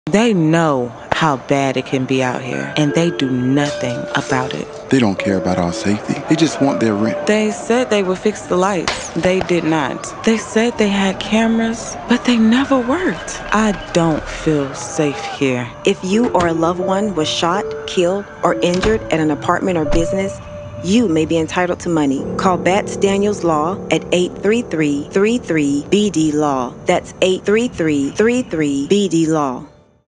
They know how bad it can be out here, and they do nothing about it. They don't care about our safety. They just want their rent. They said they would fix the lights. They did not. They said they had cameras, but they never worked. I don't feel safe here. If you or a loved one was shot, killed, or injured at an apartment or business, you may be entitled to money. Call BATTS Daniels Law at 833-33-BD-LAW. That's 833-33-BD-LAW.